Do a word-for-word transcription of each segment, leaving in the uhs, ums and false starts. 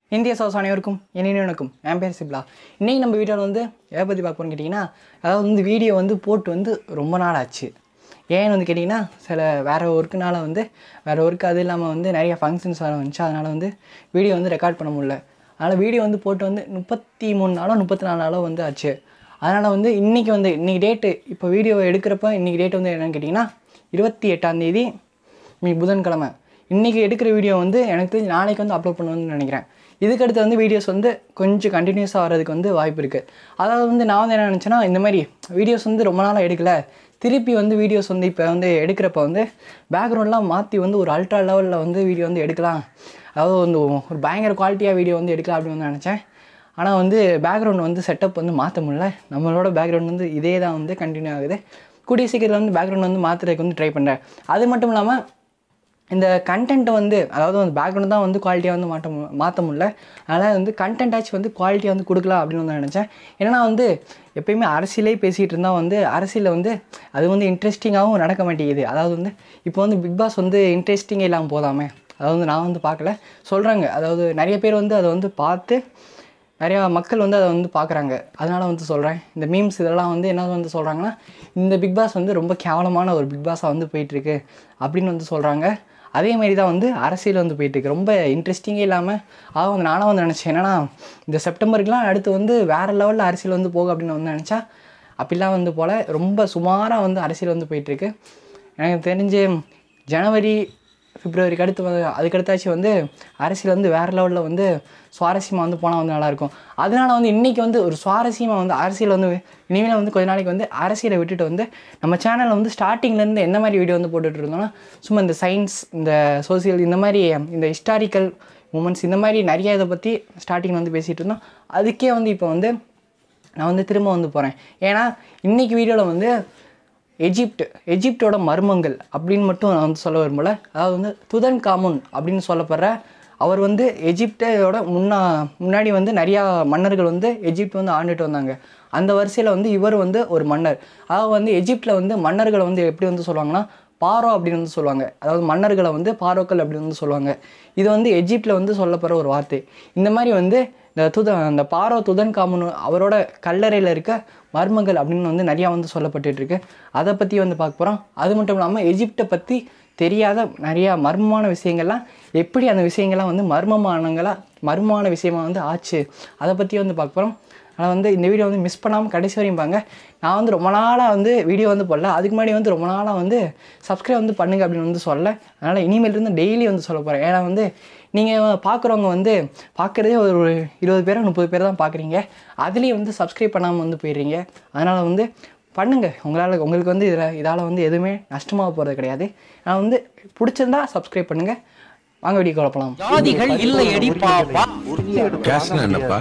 இந்திய சோஸ் அனைவருக்கும் என்னென்னக்கும் என் பேர் சிப்லா. இன்றைக்கி நம்ம வீட்டில் வந்து எதை பற்றி பார்ப்போம்னு கேட்டிங்கன்னா, அதாவது வந்து வீடியோ வந்து போட்டு வந்து ரொம்ப நாள் ஆச்சு. ஏன்னு வந்து கேட்டிங்கன்னா, சில வேறு ஒர்க்குனால வந்து வேறு ஒர்க்கு அது இல்லாமல் வந்து நிறைய ஃபங்க்ஷன்ஸ் வேறு வந்துச்சு. அதனால் வந்து வீடியோ வந்து ரெக்கார்ட் பண்ண முடியல. அதனால் வீடியோ வந்து போட்டு வந்து முப்பத்தி மூணு நாளோ முப்பத்தி நாலு நாளோ வந்து ஆச்சு. அதனால் வந்து இன்றைக்கி வந்து இன்றைக்கி டேட்டு இப்போ வீடியோ எடுக்கிறப்ப இன்றைக்கி டேட் வந்து என்னென்னு கேட்டிங்கன்னா இருபத்தி எட்டாந்தேதி இன்னைக்கு புதன்கிழமை. இன்றைக்கி எடுக்கிற வீடியோ வந்து எனக்கு தெரிஞ்சு நாளைக்கு வந்து அப்லோட் பண்ணுவேன்னு நினைக்கிறேன். இதுக்கடுத்து வந்து வீடியோஸ் வந்து கொஞ்சம் கண்டினியூஸாக வர்றதுக்கு வந்து வாய்ப்பு இருக்குது. அதாவது வந்து நான் வந்து என்ன நினச்சேன்னா, இந்த மாதிரி வீடியோஸ் வந்து ரொம்ப நாளாக எடுக்கலை, திருப்பி வந்து வீடியோஸ் வந்து இப்போ வந்து எடுக்கிறப்ப வந்து பேக்ரவுண்ட்லாம் மாற்றி வந்து ஒரு அல்ட்ரா லெவலில் வந்து வீடியோ வந்து எடுக்கலாம், அதாவது வந்து ஒரு பயங்கர குவாலிட்டியாக வீடியோ வந்து எடுக்கலாம் அப்படின்னு வந்து நினச்சேன். ஆனால் வந்து பேக்ரவுண்ட் வந்து செட்டப் வந்து மாற்ற முடியல. நம்மளோட பேக்ரவுண்ட் வந்து இதே தான் வந்து கண்டினியூ ஆகுது. கூடிய சீக்கிரத்தில் வந்து பேக்ரவுண்ட் வந்து மாற்றுறதுக்கு வந்து ட்ரை பண்ணுறேன். அது மட்டும் இல்லாமல் இந்த கண்டென்ட்டை வந்து, அதாவது வந்து பேக்ரவுண்ட் தான் வந்து குவாலிட்டியாக வந்து மாற்ற மாற்ற முடியல. அதனால் வந்து கண்டென்ட்டாச்சும் வந்து குவாலிட்டியாக வந்து கொடுக்கலாம் அப்படின்னு வந்து நினச்சேன். ஏன்னா வந்து எப்போயுமே அரசியலே பேசிகிட்டு இருந்தால் வந்து அரசியலில் வந்து அது வந்து இன்ட்ரெஸ்டிங்காகவும் நடக்க மாட்டேங்குது. அதாவது வந்து இப்போ வந்து பிக் பாஸ் வந்து இன்ட்ரெஸ்டிங்கே இல்லாமல் போதாமே. அதாவது வந்து நான் வந்து பார்க்கல சொல்கிறாங்க. அதாவது நிறைய பேர் வந்து அதை வந்து பார்த்து நிறையா மக்கள் வந்து அதை வந்து பார்க்குறாங்க. அதனால் வந்து சொல்கிறேன், இந்த மீம்ஸ் இதெல்லாம் வந்து என்ன வந்து சொல்கிறாங்கன்னா, இந்த பிக் பாஸ் வந்து ரொம்ப கேவலமான ஒரு பிக் பாஸாக வந்து போயிட்டுருக்கு அப்படின்னு வந்து சொல்கிறாங்க. அதேமாரி தான் வந்து அரசியல் வந்து போயிட்டுருக்கு, ரொம்ப இன்ட்ரெஸ்டிங்கே இல்லாமல். அதாவது வந்து நானும் வந்து நினச்சேன், என்னன்னா இந்த செப்டம்பருக்குலாம் அடுத்து வந்து வேறு லெவலில் அரசியல் வந்து போகும் அப்படின்னு வந்து நினச்சா அப்படிலாம் வந்து போல் ரொம்ப சுமாராக வந்து அரசியல் வந்து போயிட்டுருக்கு. எனக்கு தெரிஞ்சு ஜனவரி பிப்ரவரிக்கு அடுத்து வந்து அதுக்கடுத்தாச்சும் வந்து அரசியல் வந்து வேறு லெவலில் வந்து சுவாரஸ்யமாக வந்து போனால் வந்து நல்லாயிருக்கும். அதனால் வந்து இன்றைக்கி வந்து ஒரு சுவாரஸ்யமாக வந்து அரசியல் வந்து இனிமேல் வந்து கொஞ்ச நாளைக்கு வந்து அரசியலை விட்டுட்டு வந்து நம்ம சேனலில் வந்து ஸ்டார்டிங்லேருந்து என்ன மாதிரி வீடியோ வந்து போட்டுட்டு இருந்தோம்னா, சும்மா இந்த சயின்ஸ், இந்த சோசியல், இந்த மாதிரி இந்த ஹிஸ்டாரிக்கல் மூமெண்ட்ஸ், இந்த மாதிரி நிறைய இதை பற்றி ஸ்டார்டிங்கில் வந்து பேசிகிட்டு இருந்தோம். அதுக்கே வந்து இப்போ வந்து நான் வந்து திரும்ப வந்து போகிறேன். ஏன்னா இன்றைக்கி வீடியோவில் வந்து எஜிப்ட் எஜிப்டோட மர்மங்கள் அப்படின்னு மட்டும் நான் வந்து சொல்ல விரும்பல. அதாவது வந்து துதன் காமுன் அப்படின்னு சொல்லப்படுற அவர் வந்து எஜிப்டோட முன்னா முன்னாடி வந்து நிறையா மன்னர்கள் வந்து எஜிப்ட் வந்து ஆண்டுட்டு வந்தாங்க. அந்த வரிசையில் வந்து இவர் வந்து ஒரு மன்னர். அதாவது வந்து எஜிப்டில் வந்து மன்னர்களை வந்து எப்படி வந்து சொல்லுவாங்கன்னா பாரோ அப்படின்னு வந்து சொல்லுவாங்க. அதாவது மன்னர்களை வந்து பாரோக்கள் அப்படின்னு வந்து சொல்லுவாங்க. இது வந்து எஜிப்டில் வந்து சொல்லப்படுற ஒரு வார்த்தை. இந்த மாதிரி வந்து இந்த துத அந்த பாரோ துதன் காமுன் அவரோட கல்லறையில் இருக்க மர்மங்கள் அப்படின்னு வந்து நிறையா வந்து சொல்லப்பட்டுருக்கு. அதை பற்றி வந்து பார்க்க போகிறோம். அது மட்டும் இல்லாமல் எஜிப்டை பற்றி தெரியாத நிறையா மர்மமான விஷயங்கள்லாம் எப்படி அந்த விஷயங்கள்லாம் வந்து மர்மமானங்களாக மர்மமான விஷயமாக வந்து ஆச்சு, அதை பற்றி வந்து பார்க்க போகிறோம். ஆனால் வந்து இந்த வீடியோ வந்து மிஸ் பண்ணாமல் கடைசி வரையும் பாருங்க. நான் வந்து ரொம்ப நாளாக வந்து வீடியோ வந்து போடல, அதுக்கு முன்னாடி வந்து ரொம்ப நாளாக வந்து சப்ஸ்கிரைப் வந்து பண்ணுங்க அப்படின்னு வந்து சொல்ல. அதனால் இனிமேலிருந்து டெய்லி வந்து சொல்ல போகிறேன். ஏன்னா வந்து நீங்கள் பார்க்குறவங்க வந்து பார்க்குறதே ஒரு இருபது பேர் முப்பது பேர் தான் பார்க்குறீங்க, அதுலேயும் வந்து சப்ஸ்கிரைப் பண்ணாமல் வந்து போயிடுறீங்க. அதனால் வந்து பண்ணுங்கள். உங்களால் உங்களுக்கு வந்து இதில் இதால் வந்து எதுவுமே நஷ்டமாக போகிறது கிடையாது. நான் வந்து பிடிச்சிருந்தா சப்ஸ்கிரைப் பண்ணுங்கள். வாங்க வீடியோ குழப்பலாம். ஜாதிகள் இல்லை அடிப்பாப்பா. கேஷ்னா என்னப்பா?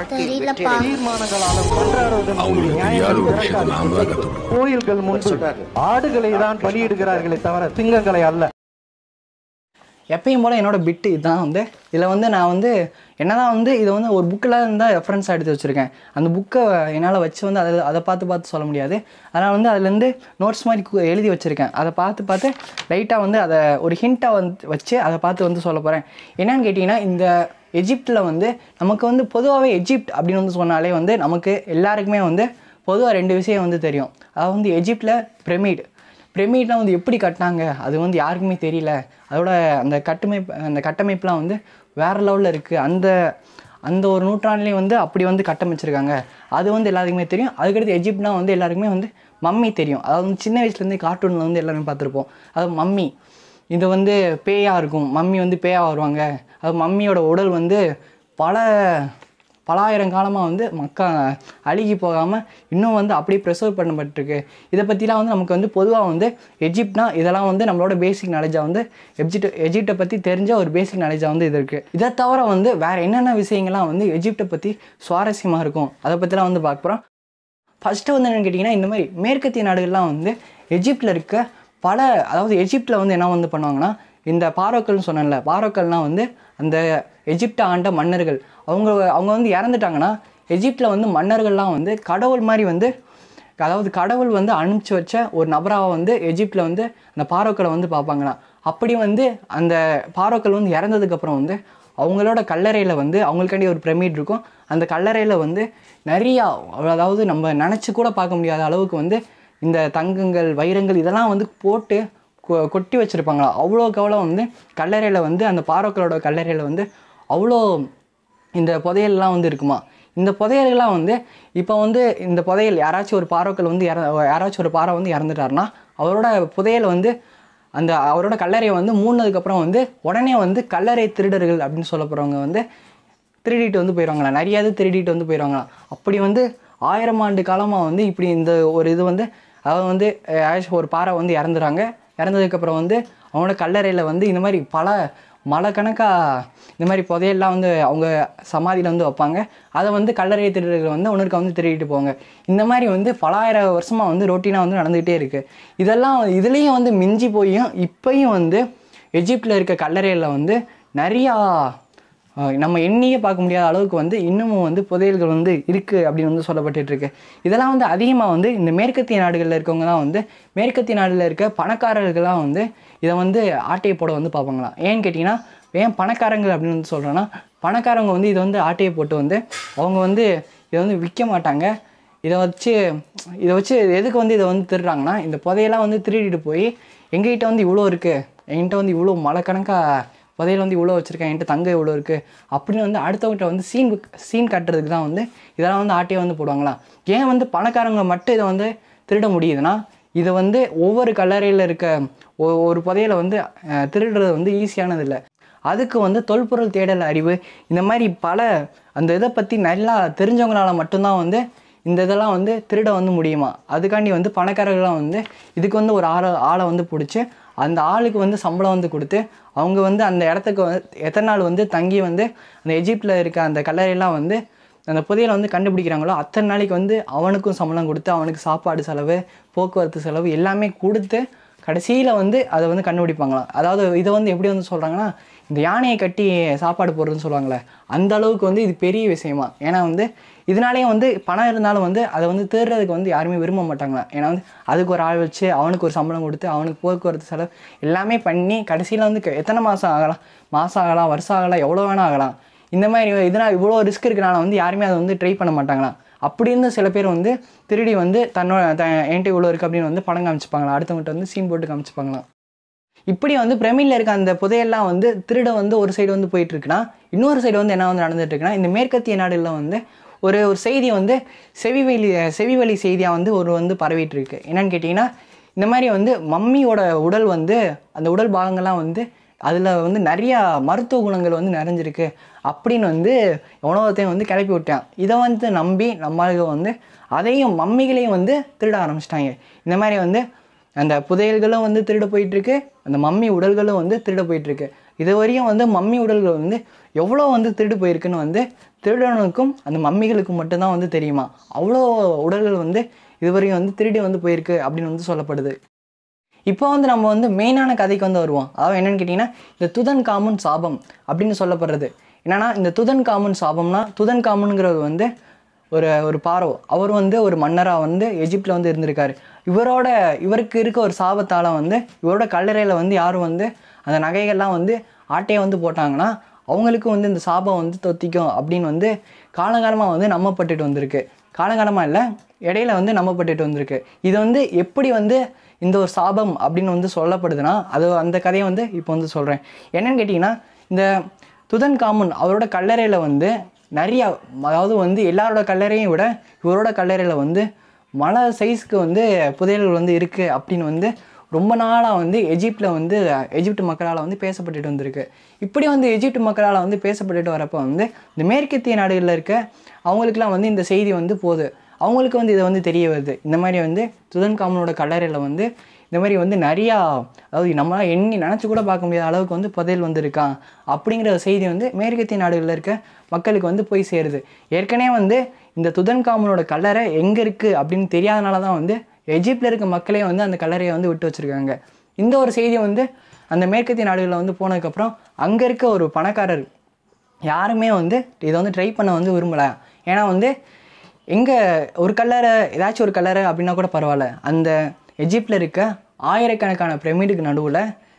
கோயில்கள் முன்பு ஆடுகளை தான் பலியிடுகிறார்களே தவிர சிங்கங்களை அல்ல. எப்பயும் போல் என்னோடய பிட்டு இதுதான் வந்து. இதில் வந்து நான் வந்து என்ன தான் வந்து இதை வந்து ஒரு புக்கில் இருந்தால் ரெஃபரன்ஸாக எடுத்து வச்சுருக்கேன். அந்த புக்கை என்னால் வச்சு வந்து அதை அதை பார்த்து பார்த்து சொல்ல முடியாது. அதனால் வந்து அதுலேருந்து நோட்ஸ் மாதிரி எழுதி வச்சுருக்கேன். அதை பார்த்து பார்த்து லைட்டாக வந்து அதை ஒரு ஹிண்ட்டாக வந்து வச்சு அதை பார்த்து வந்து சொல்ல போகிறேன். என்னென்னு கேட்டிங்கன்னா, இந்த எஜிப்டில் வந்து நமக்கு வந்து பொதுவாகவே எஜிப்ட் அப்படின்னு வந்து சொன்னாலே வந்து நமக்கு எல்லாருக்குமே வந்து பொதுவாக ரெண்டு விஷயம் வந்து தெரியும். அதாவது வந்து எஜிப்டில் பிரமிட் பிரமிட்லாம் வந்து எப்படி கட்டினாங்க அது வந்து யாருக்குமே தெரியல. அதோட அந்த கட்டமைப்பு அந்த கட்டமைப்புலாம் வந்து வேறு லெவலில் இருக்குது. அந்த அந்த ஒரு நூற்றாண்டுலேயும் வந்து அப்படி வந்து கட்டமைச்சிருக்காங்க, அது வந்து எல்லாத்துக்குமே தெரியும். அதுக்கடுத்து எஜிப்ட்னா வந்து எல்லாருக்குமே வந்து மம்மி தெரியும். அதாவது வந்து சின்ன வயசுலேருந்தே கார்ட்டூனில் வந்து எல்லாருமே பார்த்துருப்போம். அது மம்மி, இது வந்து பேயாக இருக்கும், மம்மி வந்து பேயாக வருவாங்க. அது மம்மியோட உடல் வந்து பல பலாயிரம் காலமாக வந்து மக்கா அழுகி போகாமல் இன்னும் வந்து அப்படியே ப்ரெசர்வ் பண்ணப்பட்டிருக்கு. இதை பற்றிலாம் வந்து நமக்கு வந்து பொதுவாக வந்து எஜிப்ட்னா இதெல்லாம் வந்து நம்மளோட பேசிக் நாலேஜாக வந்து எஜிப்ட் எஜிப்டை பற்றி தெரிஞ்ச ஒரு பேசிக் நாலேஜாக வந்து இது இருக்குது. இதை தவிர வந்து வேறு என்னென்ன விஷயங்கள்லாம் வந்து எஜிப்டை பற்றி சுவாரஸ்யமாக இருக்கும் அதை பற்றிலாம் வந்து பார்க்க போகிறோம். ஃபஸ்ட்டு வந்து என்னென்னு கேட்டிங்கன்னா, இந்த மாதிரி மேற்கத்திய நாடுகள்லாம் வந்து எஜிப்டில் இருக்க பல, அதாவது எஜிப்டில் வந்து என்ன வந்து பண்ணுவாங்கன்னா, இந்த பாரோக்கள்னு சொன்னேன்ல, பாரோக்கள்னால் வந்து அந்த எஜிப்டை ஆண்ட மன்னர்கள். அவங்க அவங்க வந்து இறந்துட்டாங்கன்னா எஜிப்டில் வந்து மன்னர்கள்லாம் வந்து கடவுள் மாதிரி வந்து, அதாவது கடவுள் வந்து அனுப்பிச்சி வச்ச ஒரு நபராக வந்து எஜிப்டில் வந்து அந்த பாரோக்களை வந்து பார்ப்பாங்களாம். அப்படி வந்து அந்த பாரோக்கள் வந்து இறந்ததுக்கப்புறம் வந்து அவங்களோட கல்லறையில் வந்து அவங்களுக்காண்டி ஒரு பிரமிட் இருக்கும். அந்த கல்லறையில் வந்து நிறையா, அதாவது நம்ம நினச்சி கூட பார்க்க முடியாத அளவுக்கு வந்து இந்த தங்கங்கள் வைரங்கள் இதெல்லாம் வந்து போட்டு கொ கொட்டி வச்சுருப்பாங்களா. அவ்வளோக்கு அவ்வளோ வந்து கல்லறையில் வந்து அந்த பாரோக்களோட கல்லறையில் வந்து அவ்வளோ இந்த புதையல்லாம் வந்து இருக்குமா. இந்த புதையல்கள்லாம் வந்து இப்போ வந்து இந்த புதையல் யாராச்சும் ஒரு பாரோக்கள் வந்து இற யாராச்சும் ஒரு பாறை வந்து இறந்துட்டாருன்னா அவரோட புதையல் வந்து அந்த அவரோட கல்லறையை வந்து மூடினதுக்கப்புறம் வந்து உடனே வந்து கல்லறை திருடர்கள் அப்படின்னு சொல்ல போகிறவங்க வந்து திருடிட்டு வந்து போயிடுவாங்களா. நிறையாவது திருடிட்டு வந்து போயிடுவாங்களா. அப்படி வந்து ஆயிரம் ஆண்டு காலமாக வந்து இப்படி இந்த ஒரு இது வந்து அதாவது வந்து ஒரு பாறை வந்து இறந்துறாங்க. இறந்ததுக்கப்புறம் வந்து அவங்களோட கல்லறையில் வந்து இந்த மாதிரி பல மலை கணக்காக இந்த மாதிரி புதையெல்லாம் வந்து அவங்க சமாதியில் வந்து வைப்பாங்க. அதை வந்து கல்லறை திருடர்கள் வந்து ஒன்றுக்கு வந்து திருடிட்டு போவாங்க. இந்த மாதிரி வந்து பலாயிரம் வருஷமாக வந்து ரொட்டீனாக வந்து நடந்துகிட்டே இருக்குது. இதெல்லாம் இதுலேயும் வந்து மிஞ்சி போயும் இப்போயும் வந்து எஜிப்டில் இருக்க கல்லறையில் வந்து நிறையா நம்ம எண்ணியே பார்க்க முடியாத அளவுக்கு வந்து இன்னமும் வந்து புதையல்கள் வந்து இருக்குது அப்படின்னு வந்து சொல்லப்பட்டுருக்கு. இதெல்லாம் வந்து அதிகமாக வந்து இந்த மேற்கத்திய நாடுகளில் இருக்கவங்க தான் வந்து மேற்கத்திய நாடுகளில் இருக்க பணக்காரர்கள்லாம் வந்து இதை வந்து ஆட்டையை போட வந்து பார்ப்பாங்களாம். ஏன்னு கேட்டிங்கன்னா ஏன் பணக்காரங்கள் அப்படின்னு வந்து சொல்கிறேன்னா பணக்காரங்க வந்து இதை வந்து ஆட்டையை போட்டு வந்து அவங்க வந்து இதை வந்து விற்க மாட்டாங்க. இதை வச்சு இதை வச்சு எதுக்கு வந்து இதை வந்து திருடுறாங்கன்னா இந்த புதையெல்லாம் வந்து திருடிட்டு போய் எங்ககிட்ட வந்து இவ்வளோ இருக்குது, என்கிட்ட வந்து இவ்வளோ மலைக்கணக்காக புதையல் வந்து இவ்வளோ வச்சுருக்கேன், என்கிட்ட தங்க இவ்வளோ இருக்குது அப்படின்னு வந்து அடுத்தவங்கிட்ட வந்து சீன் சீன் காட்டுறதுக்கு தான் வந்து இதெல்லாம் வந்து ஆட்டையை வந்து போடுவாங்களாம். ஏன் வந்து பணக்காரங்க மட்டும் இதை வந்து திருட முடியுதுன்னா இதை வந்து ஒவ்வொரு கல்லறையில் இருக்க ஒரு புதையலை வந்து திருடுறது வந்து ஈஸியானது இல்லை. அதுக்கு வந்து தொல்பொருள் தேடல் அறிவு இந்த மாதிரி பல அந்த இதை பற்றி நல்லா தெரிஞ்சவங்களால மட்டும்தான் வந்து இந்த இதெல்லாம் வந்து திருட வந்து முடியுமா. அதுக்காண்டி வந்து பணக்காரர்கள்லாம் வந்து இதுக்கு வந்து ஒரு ஆளை ஆளை வந்து பிடிச்சி அந்த ஆளுக்கு வந்து சம்பளம் வந்து கொடுத்து அவங்க வந்து அந்த இடத்துக்கு வந்து எத்தனை நாள் வந்து தங்கி வந்து அந்த எஜிப்டில் இருக்க அந்த கல்லறையெல்லாம் வந்து அந்த புதையலை வந்து கண்டுபிடிக்கிறாங்களோ அத்தனை நாளைக்கு வந்து அவனுக்கும் சம்பளம் கொடுத்து அவனுக்கு சாப்பாடு செலவு போக்குவரத்து செலவு எல்லாமே கொடுத்து கடைசியில் வந்து அதை வந்து கண்டுபிடிப்பாங்களாம். அதாவது இதை வந்து எப்படி வந்து சொல்கிறாங்கன்னா இந்த யானையை கட்டி சாப்பாடு போடுறதுன்னு சொல்லுவாங்களே அந்த அளவுக்கு வந்து இது பெரிய விஷயமா. ஏன்னா வந்து இதனாலேயே வந்து பணம் இருந்தாலும் வந்து அதை வந்து தேடுறதுக்கு வந்து யாருமே விரும்ப மாட்டாங்களா. ஏன்னா வந்து அதுக்கு ஒரு ஆள் வச்சு அவனுக்கு ஒரு சம்பளம் கொடுத்து அவனுக்கு போக்குவரத்து செலவு எல்லாமே பண்ணி கடைசியில் வந்து எத்தனை மாதம் ஆகலாம், மாதம் ஆகலாம், வருஷம் ஆகலாம், எவ்வளோ வேணால் ஆகலாம். இந்த மாதிரி இதனால் இவ்வளோ ரிஸ்க் இருக்கிறனால வந்து யாருமே அதை வந்து ட்ரை பண்ண மாட்டாங்களாம். அப்படி இருந்து சில பேர் வந்து திருடி வந்து தன்னோட த என்கிட்ட இவ்வளோ இருக்குது அப்படின்னு வந்து பணம் காமிச்சிப்பாங்களா, அடுத்தவங்கள்ட்ட வந்து சீன் போட்டு காமிச்சிப்பாங்களாம். இப்படி வந்து பிரமிடில் இருக்க அந்த புதையெல்லாம் வந்து திருட வந்து ஒரு சைடு வந்து போயிட்டுருக்குன்னா இன்னொரு சைடு வந்து என்ன வந்து நடந்துகிட்ருக்குன்னா இந்த மேற்கத்திய நாடுகளில் வந்து ஒரு ஒரு செய்தி வந்து செவிவெளி செவிவழி செய்தியாக வந்து ஒரு வந்து பரவிட்டு இருக்கு. என்னன்னு கேட்டிங்கன்னா இந்த மாதிரி வந்து மம்மியோட உடல் வந்து அந்த உடல் பாகங்கள்லாம் வந்து அதில் வந்து நிறையா மருத்துவ குணங்கள் வந்து நிறைஞ்சிருக்கு அப்படின்னு வந்து உணவத்தையும் வந்து கிளப்பி விட்டான். இதை வந்து நம்பி நம்மளுக்கு வந்து அதையும் மம்மிகளையும் வந்து திருட ஆரம்பிச்சிட்டாங்க. இந்த மாதிரி வந்து அந்த புதையல்களும் வந்து திருட போயிட்டுருக்கு, அந்த மம்மி உடல்களும் வந்து திருட போயிட்டுருக்கு. இது வரையும் வந்து மம்மி உடல்கள் வந்து எவ்வளோ வந்து திருடு போயிருக்குன்னு வந்து திருடனுக்கும் அந்த மம்மிகளுக்கும் மட்டும்தான் வந்து தெரியுமா. அவ்வளோ உடல்கள் வந்து இதுவரையும் வந்து திருடி வந்து போயிருக்கு அப்படின்னு வந்து சொல்லப்படுது. இப்போ வந்து நம்ம வந்து மெயினான கதைக்கு வந்து வருவோம். அதாவது என்னென்னு கேட்டிங்கன்னா இந்த துதன் காமுன் சாபம் அப்படின்னு சொல்லப்படுறது என்னென்னா இந்த துதன் காமுன் சாபம்னா துதன் காமுன்ங்கிறது வந்து ஒரு ஒரு பாரோ. அவர் வந்து ஒரு மன்னராக வந்து எஜிப்டில் வந்து இருந்திருக்காரு. இவரோட இவருக்கு இருக்க ஒரு சாபத்தால் வந்து இவரோட கல்லறையில் வந்து யாரும் வந்து அந்த நகைகள்லாம் வந்து ஆட்டையை வந்து போட்டாங்கன்னா அவங்களுக்கு வந்து இந்த சாபம் வந்து தொத்திக்கும் அப்படின்னு வந்து காலகாலமாக வந்து நம்பப்பட்டுட்டு வந்திருக்கு. காலகாலமாக இல்லை, இடையில வந்து நம்பப்பட்டுட்டு வந்திருக்கு. இது வந்து எப்படி வந்து இந்த ஒரு சாபம் அப்படின்னு வந்து சொல்லப்படுதுன்னா அது அந்த கதையை வந்து இப்போ வந்து சொல்கிறேன். என்னென்னு கேட்டிங்கன்னா இந்த துதன் காமுன் அவரோட கல்லறையில் வந்து நிறையா, அதாவது வந்து எல்லாரோட கல்லறையும் விட இவரோட கல்லறையில் வந்து மலை சைஸ்க்கு வந்து புதையல்கள் வந்து இருக்குது அப்படின்னு வந்து ரொம்ப நாளாக வந்து எஜிப்டில் வந்து எஜிப்ட் மக்களால் வந்து பேசப்பட்டுட்டு வந்திருக்கு. இப்படி வந்து எஜிப்ட் மக்களால் வந்து பேசப்பட்டுட்டு வரப்போ வந்து இந்த மேற்கத்திய நாடுகளில் இருக்க அவங்களுக்குலாம் வந்து இந்த செய்தி வந்து போகுது. அவங்களுக்கு வந்து இதை வந்து தெரிய வருது. இந்த மாதிரி வந்து துதன் காமனோட கல்லறையில் வந்து இந்த மாதிரி வந்து நிறையா, அதாவது நம்மளால் எண்ணி நினச்சி கூட பார்க்க முடியாத அளவுக்கு வந்து புதையல் வந்து இருக்கான் அப்படிங்கிற செய்தி வந்து மேற்கத்திய நாடுகளில் இருக்க மக்களுக்கு வந்து போய் சேருது. ஏற்கனவே வந்து இந்த துதன் காமனோட கல்லறை எங்கே இருக்குது அப்படின்னு தெரியாதனால தான் வந்து எஜிப்டில் இருக்க மக்களே வந்து அந்த கல்லறையை வந்து விட்டு வச்சுருக்காங்க. இந்த ஒரு செய்தி வந்து அந்த மேற்கத்திய நாடுகளில் வந்து போனதுக்கப்புறம் அங்கே இருக்க ஒரு பணக்காரர் யாருமே வந்து இதை வந்து ட்ரை பண்ண வந்து விரும்பலை. ஏன்னா வந்து எங்கே ஒரு கல்லறை ஏதாச்சும் ஒரு கல்லறை அப்படின்னா கூட பரவாயில்ல, அந்த எஜிப்டில் இருக்க ஆயிரக்கணக்கான பிரமிடுக்கு நடுவில்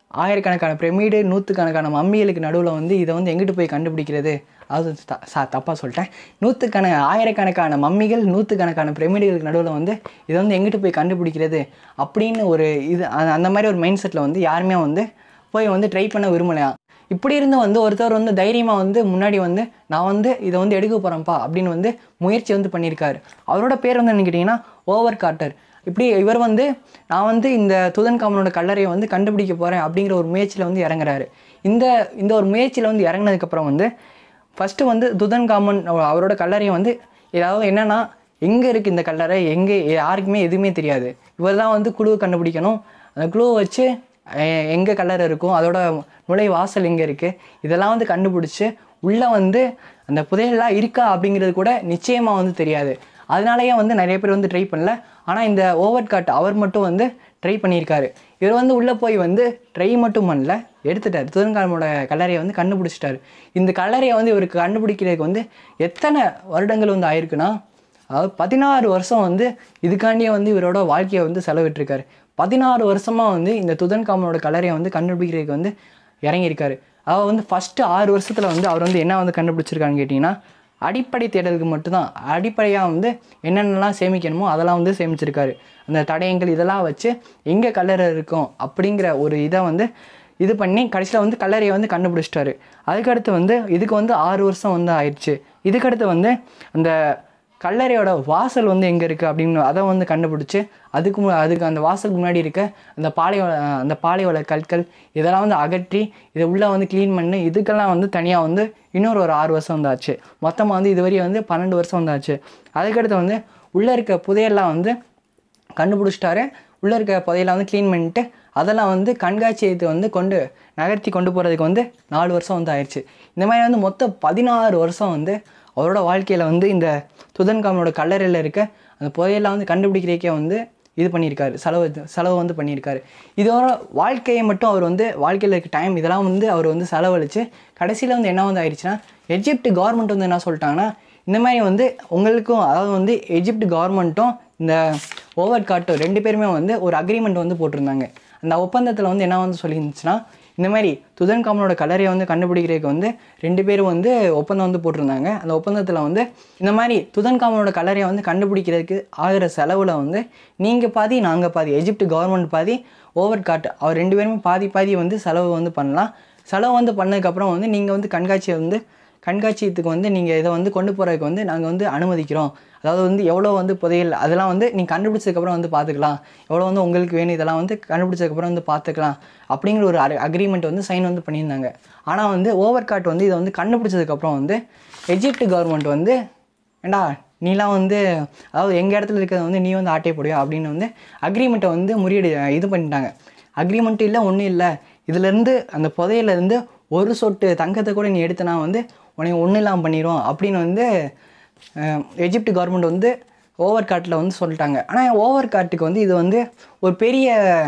ஆயிரக்கணக்கான பிரமிடு நூற்றுக்கணக்கான மம்மிகளுக்கு நடுவில் வந்து இதை வந்து எங்கிட்டு போய் கண்டுபிடிக்கிறது, அது த சா தப்பாக சொல்லிட்டேன். நூற்றுக்கண ஆயிரக்கணக்கான மம்மிகள் நூற்றுக்கணக்கான பிரமிடுகளுக்கு நடுவில் வந்து இதை வந்து எங்கிட்டு போய் கண்டுபிடிக்கிறது அப்படின்னு ஒரு இது அந்த மாதிரி ஒரு மைண்ட் செட்டில் வந்து யாருமே வந்து போய் வந்து ட்ரை பண்ண விரும்பலையா. இப்படி இருந்து வந்து ஒருத்தர் வந்து தைரியமாக வந்து முன்னாடி வந்து நான் வந்து இதை வந்து எடுக்க போகிறேன்ப்பா அப்படின்னு வந்து முயற்சி வந்து பண்ணியிருக்காரு. அவரோட பேர் வந்து என்ன கேட்டிங்கன்னா ஓவர் கார்ட்டர். இப்படி இவர் வந்து நான் வந்து இந்த துதன்காமனோட கல்லறையை வந்து கண்டுபிடிக்க போகிறேன் அப்படிங்கிற ஒரு முயற்சியில் வந்து இறங்குறாரு. இந்த இந்த ஒரு முயற்சியில் வந்து இறங்கினதுக்கப்புறம் வந்து ஃபஸ்ட்டு வந்து துதன்காமன் அவரோட கல்லறையை வந்து ஏதாவது என்னென்னா எங்கே இருக்குது இந்த கல்லறை, எங்கே யாருக்குமே எதுவுமே தெரியாது. இவர் தான் வந்து குழுவை கண்டுபிடிக்கணும். அந்த குழுவை வச்சு எங்கே கல்லறை இருக்கும், அதோட நுழை வாசல் எங்கே இருக்குது, இதெல்லாம் வந்து கண்டுபிடிச்சி உள்ளே வந்து அந்த புதையெல்லாம் இருக்கா அப்படிங்கிறது கூட நிச்சயமாக வந்து தெரியாது. அதனாலேயே வந்து நிறைய பேர் வந்து ட்ரை பண்ணல. ஆனால் இந்த ஓவர் காட் அவர் மட்டும் வந்து ட்ரை பண்ணியிருக்காரு. இவர் வந்து உள்ளே போய் வந்து ட்ரை மட்டும் பண்ணல, எடுத்துட்டார். துதன்காமனோட கல்லறையை வந்து கண்டுபிடிச்சிட்டாரு. இந்த கல்லறையை வந்து இவருக்கு கண்டுபிடிக்கிறதுக்கு வந்து எத்தனை வருடங்கள் வந்து ஆயிருக்குன்னா, அதாவது பதினாறு வருஷம் வந்து இதுக்காண்டியே வந்து இவரோட வாழ்க்கையை வந்து செலவிட்டிருக்காரு. பதினாறு வருஷமாக வந்து இந்த துதன்காமனோட கல்லறையை வந்து கண்டுபிடிக்கிறதுக்கு வந்து இறங்கியிருக்காரு. அவர் வந்து ஃபஸ்ட்டு ஆறு வருஷத்தில் வந்து அவர் வந்து என்ன வந்து கண்டுபிடிச்சிருக்காருன்னு கேட்டிங்கன்னா, அடிப்படை தேடலுக்கு மட்டும்தான் அடிப்படையாக வந்து என்னென்னலாம் சேமிக்கணுமோ அதெல்லாம் வந்து சேமிச்சிருக்காரு. அந்த தடயங்கள் இதெல்லாம் வச்சு எங்கே கல்லறை இருக்கும் அப்படிங்கிற ஒரு இதை வந்து இது பண்ணி கடைசியில் வந்து கல்லறையை வந்து கண்டுபிடிச்சிட்டாரு. அதுக்கடுத்து வந்து இதுக்கு வந்து ஆறு வருஷம் வந்து ஆயிடுச்சு. இதுக்கடுத்து வந்து அந்த கல்லறையோட வாசல் வந்து எங்கே இருக்குது அப்படின்னு அதை வந்து கண்டுபிடிச்சி அதுக்கு மு அதுக்கு அந்த வாசலுக்கு முன்னாடி இருக்க அந்த பாலை அந்த பாலைவள கற்கள் இதெல்லாம் வந்து அகற்றி இதை உள்ளே வந்து க்ளீன் பண்ணி இதுக்கெல்லாம் வந்து தனியாக வந்து இன்னொரு ஒரு ஆறு வருஷம் வந்தாச்சு. மொத்தமாக வந்து இதுவரையும் வந்து பன்னெண்டு வருஷம் வந்தாச்சு. அதுக்கடுத்து வந்து உள்ளே இருக்க புதையெல்லாம் வந்து கண்டுபிடிச்சிட்டாரு. உள்ளே இருக்க புதையெல்லாம் வந்து க்ளீன் பண்ணிட்டு அதெல்லாம் வந்து கண்காட்சியத்தை வந்து கொண்டு நகர்த்தி கொண்டு போகிறதுக்கு வந்து நாலு வருஷம் வந்து ஆயிடுச்சு. இந்த மாதிரி வந்து மொத்தம் பதினாறு வருஷம் வந்து அவரோட வாழ்க்கையில் வந்து இந்த துதன்காமனோட கல்லறையில் இருக்க அந்த புதையெல்லாம் வந்து கண்டுபிடிக்கிறதுக்கே வந்து இது பண்ணியிருக்காரு, செலவு செலவு வந்து பண்ணியிருக்காரு. இதோட வாழ்க்கையை மட்டும் அவர் வந்து வாழ்க்கையில் இருக்க டைம் இதெல்லாம் வந்து அவர் வந்து செலவழித்து கடைசியில் வந்து என்ன வந்து ஆயிடுச்சுன்னா, எஜிப்ட் கவர்மெண்ட் வந்து என்ன சொல்லிட்டாங்கன்னா, இந்த மாதிரி வந்து உங்களுக்கும் அதாவது வந்து எஜிப்ட் கவர்மெண்ட்டும் இந்த ஓவர் காட்டும் ரெண்டு பேருமே வந்து ஒரு அக்ரிமெண்ட் வந்து போட்டிருந்தாங்க. அந்த ஒப்பந்தத்தில் வந்து என்ன வந்து சொல்லியிருந்துச்சுன்னா, இந்த மாதிரி துதன்காமனோட கல்லறையை வந்து கண்டுபிடிக்கிறதுக்கு வந்து ரெண்டு பேரும் வந்து ஒப்பந்தம் வந்து போட்டிருந்தாங்க. அந்த ஒப்பந்தத்தில் வந்து இந்த மாதிரி துதன்காமனோட கல்லறையை வந்து கண்டுபிடிக்கிறதுக்கு ஆகிற செலவில் வந்து நீங்கள் பாதி நாங்கள் பாதி, எஜிப்ட் கவர்மெண்ட் பாதி, ஓவர் காட் அவர் ரெண்டு பேருமே பாதி பாதி வந்து செலவு வந்து பண்ணலாம். செலவு வந்து பண்ணதுக்கப்புறம் வந்து நீங்கள் வந்து கண்காட்சியை வந்து கண்காட்சியத்துக்கு வந்து நீங்கள் இதை வந்து கொண்டு போகிறதுக்கு வந்து நாங்கள் வந்து அனுமதிக்கிறோம். அதாவது வந்து எவ்வளோ வந்து புதையல் அதெல்லாம் வந்து நீங்கள் கண்டுபிடிச்சதுக்கப்புறம் வந்து பார்த்துக்கலாம், எவ்வளோ வந்து உங்களுக்கு வேணும் இதெல்லாம் வந்து கண்டுபிடிச்சதுக்கப்புறம் வந்து பார்த்துக்கலாம் அப்படிங்கிற ஒரு அக்ரிமெண்ட் வந்து சைன் வந்து பண்ணியிருந்தாங்க. ஆனால் வந்து ஓவர் காட் வந்து இதை வந்து கண்டுபிடிச்சதுக்கப்புறம் வந்து எஜிப்ட் கவர்மெண்ட் வந்து ஏண்டா நீலாம் வந்து அதாவது எங்கள் இடத்துல இருக்கிறத வந்து நீ வந்து ஆட்டை போடுவியா அப்படின்னு வந்து அக்ரிமெண்ட்டை வந்து முறியடி இது பண்ணிட்டாங்க. அக்ரிமெண்ட் இல்லை ஒன்றும் இல்லை, இதுலேருந்து அந்த புதையிலேருந்து ஒரு சொட்டு தங்கத்தை கூட நீ எடுத்தனா வந்து உனக்கு ஒன்றும் இல்லாமல் பண்ணிடும் அப்படின்னு வந்து எஜிப்ட் கவர்மெண்ட் வந்து ஓவர் காட்டில் வந்து சொல்லிட்டாங்க. ஆனால் ஓவர் காட்டுக்கு வந்து இது வந்து ஒரு பெரிய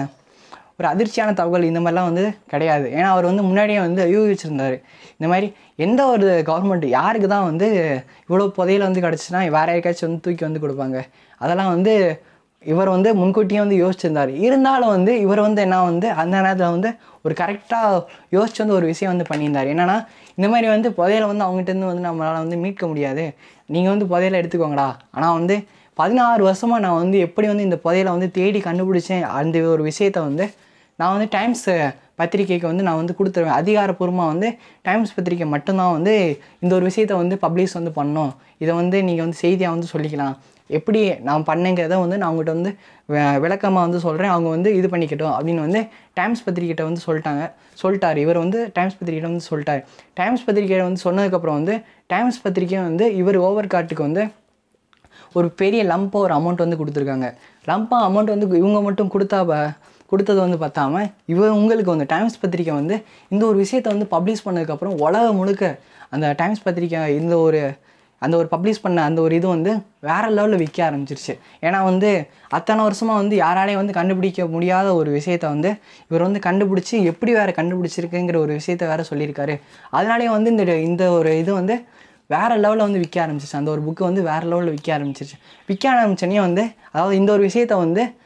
ஒரு அதிர்ச்சியான தகவல் இந்த மாதிரிலாம் வந்து கிடையாது. ஏன்னா அவர் வந்து முன்னாடியே வந்து யூகிச்சிருந்தார். இந்த மாதிரி எந்த ஒரு கவர்மெண்ட் யாருக்கு தான் வந்து இவ்வளோ புதையில வந்து கிடச்சின்னா வேறு யாருக்காச்சும் வந்து தூக்கி வந்து கொடுப்பாங்க, அதெல்லாம் வந்து இவர் வந்து முன்கூட்டியே வந்து யோசிச்சிருந்தார். இருந்தாலும் வந்து இவர் வந்து என்ன வந்து அந்த நேரத்தில் வந்து ஒரு கரெக்டாக யோசிச்சு வந்து ஒரு விஷயம் வந்து பண்ணியிருந்தார். என்னென்னா இந்த மாதிரி வந்து புதையலை வந்து அவங்ககிட்டருந்து வந்து நம்மளால் வந்து மீட்க முடியாது, நீங்கள் வந்து புதையலை எடுத்துக்கோங்கடா. ஆனால் வந்து பதினாறு வருஷமாக நான் வந்து எப்படி வந்து இந்த புதையலை வந்து தேடி கண்டுபிடிச்சேன் அந்த ஒரு விஷயத்தை வந்து நான் வந்து டைம்ஸ் பத்திரிக்கைக்கு வந்து நான் வந்து கொடுத்துருவேன். அதிகாரப்பூர்வமாக வந்து டைம்ஸ் பத்திரிக்கை மட்டும்தான் வந்து இந்த ஒரு விஷயத்தை வந்து பப்ளிஷ் வந்து பண்ணோம், இதை வந்து நீங்கள் வந்து செய்தியாக வந்து சொல்லிக்கலாம், எப்படி நான் பண்ணேங்கிறத வந்து நான் அவங்ககிட்ட வந்து விளக்கமாக வந்து சொல்கிறேன், அவங்க வந்து இது பண்ணிக்கட்டும் அப்படின்னு வந்து டைம்ஸ் பத்திரிக்கைகிட்ட வந்து சொல்லிட்டாங்க சொல்லிட்டார் இவர் வந்து டைம்ஸ் பத்திரிக்கைகிட்ட வந்து சொல்லிட்டார். டைம்ஸ் பத்திரிக்கையை வந்து சொன்னதுக்கப்புறம் வந்து டைம்ஸ் பத்திரிக்கையை வந்து இவர் ஓவர் காட்டுக்கு வந்து ஒரு பெரிய லம்பாக ஒரு அமௌண்ட் வந்து கொடுத்துருக்காங்க. லம்பாக அமௌண்ட் வந்து இவங்க மட்டும் கொடுத்தா கொடுத்தது வந்து பார்த்தாம இவர் உங்களுக்கு வந்து டைம்ஸ் பத்திரிக்கை வந்து இந்த ஒரு விஷயத்தை வந்து பப்ளிஷ் பண்ணதுக்கப்புறம் உலகம் முழுக்க அந்த டைம்ஸ் பத்திரிக்கை இந்த ஒரு அந்த ஒரு பப்ளிஷ் பண்ண அந்த ஒரு இது வந்து வேறு லெவலில் விற்க ஆரம்பிச்சிருச்சு. ஏன்னா வந்து அத்தனை வருஷமாக வந்து யாராலையும் வந்து கண்டுபிடிக்க முடியாத ஒரு விஷயத்த வந்து இவர் வந்து கண்டுபிடிச்சி எப்படி வேறு கண்டுபிடிச்சிருக்குங்கிற ஒரு விஷயத்த வேறு சொல்லியிருக்காரு. அதனாலேயே வந்து இந்த இந்த ஒரு இது வந்து வேறு லெவலில் வந்து விற்க ஆரம்பிச்சிருச்சு. அந்த ஒரு புக்கு வந்து வேறு லெவலில் விற்க ஆரம்பிச்சிருச்சு. விற்க ஆரம்பிச்சோன்னே வந்து அதாவது இந்த ஒரு விஷயத்த வந்து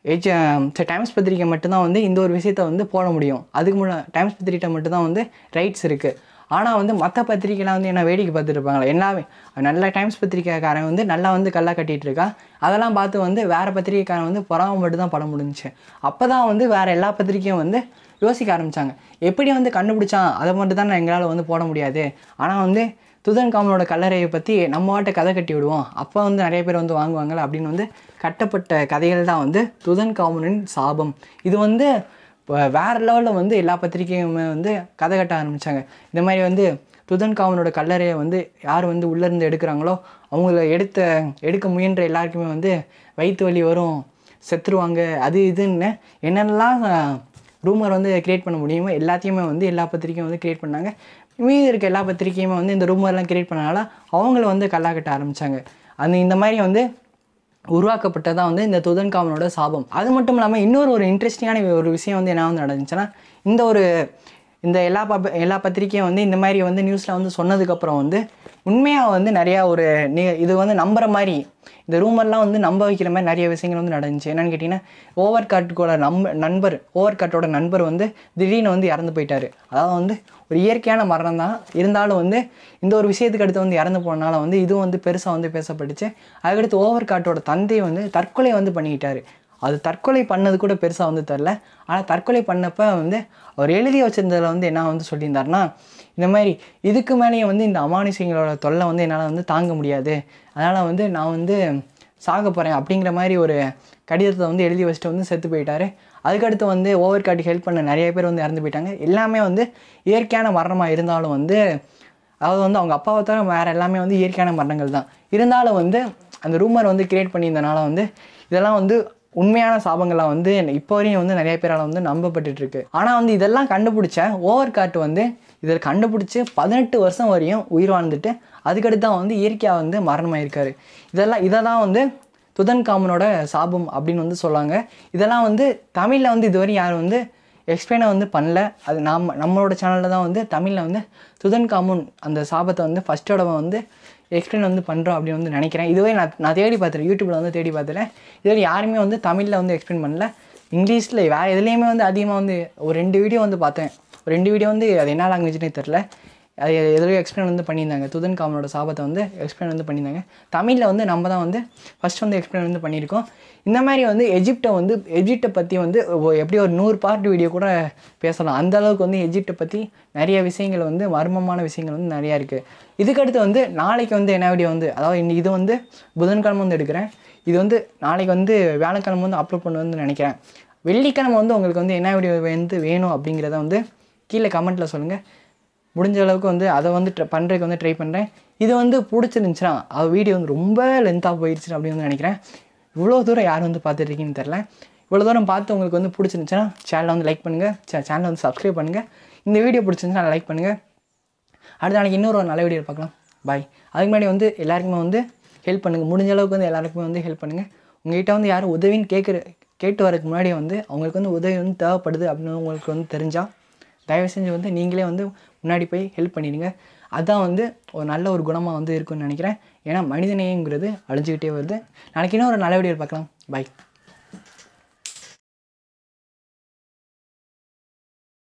ஏஜ் டைம்ஸ் பத்திரிக்கை மட்டும்தான் வந்து இந்த ஒரு விஷயத்த வந்து போட முடியும். அதுக்கு முன்னாடி டைம்ஸ் பத்திரிக்கை மட்டும்தான் வந்து ரைட்ஸ் இருக்குது. ஆனால் வந்து மற்ற பத்திரிக்கைலாம் வந்து என்ன வேடிக்கை பார்த்துட்டு இருப்பாங்களா, எல்லாமே நல்ல டைம்ஸ் பத்திரிக்கைக்காரன் வந்து நல்லா வந்து கல்லா கட்டிகிட்டு இருக்கா, அதெல்லாம் பார்த்து வந்து வேறு பத்திரிக்கைக்காரன் வந்து பொறாம மட்டும் தான் படம் முடிஞ்சிச்சு. அப்போ தான் வந்து வேறு எல்லா பத்திரிக்கையும் வந்து யோசிக்க ஆரம்பித்தாங்க, எப்படி வந்து கண்டுபிடிச்சான் அதை மட்டும் தான் எங்களால் வந்து போட முடியாது, ஆனால் வந்து துதன்காமனோட கல்லறையை பற்றி நம்ம வாட்ட கதை கட்டி விடுவோம், அப்போ வந்து நிறைய பேர் வந்து வாங்குவாங்களே அப்படின்னு வந்து கட்டப்பட்ட கதைகள் தான் வந்து துதன்காமனின் சாபம். இது வந்து வேறு லெவலில் வந்து எல்லா பத்திரிக்கையுமே வந்து கதை கட்ட ஆரம்பித்தாங்க. இந்த மாதிரி வந்து துதன்காமனோட கல்லறையை வந்து யார் வந்து உள்ளேருந்து எடுக்கிறாங்களோ அவங்கள எடுத்த எடுக்க முயன்ற எல்லாருக்குமே வந்து வயிற்று வலி வரும், செத்துருவாங்க, அது இதுன்னு என்னென்னலாம் ரூமர் வந்து க்ரியேட் பண்ண முடியுமோ எல்லாத்தையுமே வந்து எல்லா பத்திரிக்கையும் வந்து க்ரியேட் பண்ணாங்க. மீதி இருக்க எல்லா பத்திரிக்கையுமே வந்து இந்த ரூமர்லாம் க்ரியேட் பண்ணனால அவங்கள வந்து கல்லா கட்ட ஆரம்பித்தாங்க. அந்த இந்த மாதிரி வந்து உருவாக்கப்பட்டதான் வந்து இந்த துதன்காமனோட சாபம். அது மட்டும் இல்லாமல் இன்னொரு ஒரு இன்ட்ரெஸ்டிங்கான ஒரு விஷயம் வந்து என்ன வந்து நடந்துச்சுன்னா, இந்த ஒரு இந்த எல்லா ப எல்லா பத்திரிக்கையும் வந்து இந்த மாதிரி வந்து நியூஸில் வந்து சொன்னதுக்கப்புறம் வந்து உண்மையாக வந்து நிறையா ஒரு நீ இது வந்து நம்புகிற மாதிரி இந்த ரூமர்லாம் வந்து நம்ப வைக்கிற மாதிரி நிறைய விஷயங்கள் வந்து நடந்துச்சு. என்னென்னு கேட்டிங்கன்னா, ஓவர் காட்டோட நம்ப நண்பர் ஓவர் காட்டோட நண்பர் வந்து திடீர்னு வந்து இறந்து போயிட்டார். அதாவது வந்து ஒரு இயற்கையான மரணம் தான், இருந்தாலும் வந்து இந்த ஒரு விஷயத்துக்கு அடுத்து வந்து இறந்து போனனால வந்து இதுவும் வந்து பெருசாக வந்து பேசப்பட்டுச்சு. அதுக்கடுத்து ஓவர் காட்டோட தந்தை வந்து தற்கொலை வந்து பண்ணிக்கிட்டார். அது தற்கொலை பண்ணது கூட பெருசாக வந்து தெரில. ஆனால் தற்கொலை பண்ணப்போ வந்து அவர் எழுதி வச்சிருந்ததில் வந்து என்ன வந்து சொல்லியிருந்தாருன்னா, இந்த மாதிரி இதுக்கு மேலேயும் வந்து இந்த அமானுஷங்களோட தொல்லை வந்து என்னால் வந்து தாங்க முடியாது, அதனால் வந்து நான் வந்து சாக போகிறேன் அப்படிங்கிற மாதிரி ஒரு கடிதத்தை வந்து எழுதி வச்சுட்டு வந்து செத்து போயிட்டார். அதுக்கடுத்து வந்து ஓவர் காட்டுக்கு ஹெல்ப் பண்ண நிறைய பேர் வந்து இறந்து போயிட்டாங்க. எல்லாமே வந்து இயற்கையான மரணமாக இருந்தாலும் வந்து அதாவது வந்து அவங்க அப்பாவை தவிர வேறு எல்லாமே வந்து இயற்கையான மரணங்கள் தான். இருந்தாலும் வந்து அந்த ரூமர் வந்து க்ரியேட் பண்ணியிருந்தனால வந்து இதெல்லாம் வந்து உண்மையான சாபங்கள்லாம் வந்து இப்போ வரையும் வந்து நிறைய பேரால் வந்து நம்பப்பட்டுருக்கு. ஆனால் வந்து இதெல்லாம் கண்டுபிடிச்ச ஓவர் காட்டு வந்து இதில் கண்டுபிடிச்சி பதினெட்டு வருஷம் வரையும் உயிர் வாழ்ந்துட்டு அதுக்கடுத்து தான் வந்து இயற்கையாக வந்து மரணமாயிருக்காரு. இதெல்லாம் இதை தான் வந்து துதன்காமனோட சாபம் அப்படின்னு வந்து சொல்லாங்க. இதெல்லாம் வந்து தமிழில் வந்து இதுவரையும் யாரும் வந்து எக்ஸ்பிளைனை வந்து பண்ணல. அது நம்ம நம்மளோட சேனலில் தான் வந்து தமிழில் வந்து துதன்காமன் அந்த சாபத்தை வந்து ஃபஸ்ட்டோட வந்து எக்ஸ்பிளைன் வந்து பண்ணுறோம் அப்படின்னு வந்து நினைக்கிறேன். இதுவே நான் நான் தேடி பார்த்துறேன், யூடியூப்பில் வந்து தேடி பார்த்துறேன். இதுவரை யாருமே வந்து தமிழில் வந்து எக்ஸ்பிளைன் பண்ணல. இங்கிலீஷில் வேறு எதுலேயுமே வந்து அதிகமாக வந்து ஒரு ரெண்டு வீடியோ வந்து பார்த்தேன். ஒரு ரெண்டு வீடியோ வந்து அது என்ன லாங்குவேஜ்னே தெரில, அது எதுலையும் எக்ஸ்பிளைன் வந்து பண்ணியிருந்தாங்க. துதன்காமனோட சாபத்தை வந்து எக்ஸ்பிளைன் வந்து பண்ணியிருந்தாங்க. தமிழில் வந்து நம்ம தான் வந்து ஃபஸ்ட் வந்து எக்ஸ்பிளைன் வந்து பண்ணியிருக்கோம். இந்த மாதிரி வந்து எஜிப்டை வந்து எஜிப்டை பற்றி வந்து எப்படி ஒரு நூறு பார்ட் வீடியோ கூட பேசலாம். அந்தளவுக்கு வந்து எஜிப்டை பற்றி நிறைய விஷயங்கள் வந்து மர்மமான விஷயங்கள் வந்து நிறையா இருக்குது. இதுக்கடுத்து வந்து நாளைக்கு வந்து என்ன வீடியோ வந்து அதாவது இன்னைக்கு இது வந்து புதன்கிழமை வந்து எடுக்கிறேன். இது வந்து நாளைக்கு வந்து வியாழக்கிழமை வந்து அப்லோட் பண்ண வந்து நினைக்கிறேன். வெள்ளிக்கிழமை வந்து உங்களுக்கு வந்து என்ன வீடியோ வந்து வேணும் அப்படிங்கிறத வந்து கீழே கமெண்ட்டில் சொல்லுங்கள். முடிஞ்ச அளவுக்கு வந்து அதை வந்து ட்ரை பண்ணுறதுக்கு வந்து ட்ரை பண்ணுறேன். இது வந்து பிடிச்சிருந்துச்சுன்னா அது வீடியோ வந்து ரொம்ப லென்த்தாக போயிடுச்சு அப்படின்னு வந்து நினைக்கிறேன். இவ்வளோ தூரம் யார் வந்து பார்த்துட்ருக்கீங்கன்னு தெரில. இவ்வளோ தூரம் பார்த்து உங்களுக்கு வந்து பிடிச்சிருந்துச்சுன்னா சேனலை வந்து லைக் பண்ணுங்கள், சே சேனலை வந்து சப்ஸ்கிரைப் பண்ணுங்கள். இந்த வீடியோ பிடிச்சிருந்துச்சுன்னா லைக் பண்ணுங்கள். அடுத்த நாளைக்கு இன்னொரு ஒரு நல்ல வீடியோ பார்க்கலாம். பாய். அதுக்கு முன்னாடி வந்து எல்லாருக்குமே வந்து ஹெல்ப் பண்ணுங்கள். முடிஞ்ச அளவுக்கு வந்து எல்லாருக்குமே வந்து ஹெல்ப் பண்ணுங்கள். உங்கள்கிட்ட வந்து யாரும் உதவின்னு கேட்குற கேட்டு வரதுக்கு முன்னாடி வந்து அவங்களுக்கு வந்து உதவி வந்து தேவைப்படுது அப்படின்னு உங்களுக்கு வந்து தெரிஞ்சால் தயவு செஞ்சு வந்து நீங்களே வந்து முன்னாடி போய் ஹெல்ப் பண்ணிடுங்க. அதுதான் வந்து ஒரு நல்ல ஒரு குணமாக வந்து இருக்குன்னு நினைக்கிறேன். ஏன்னா மனிதநேயங்கிறது அழிஞ்சிக்கிட்டே வருது. நாளைக்கு இன்னும் ஒரு நல்ல வீடியோ பார்க்கலாம். பாய்.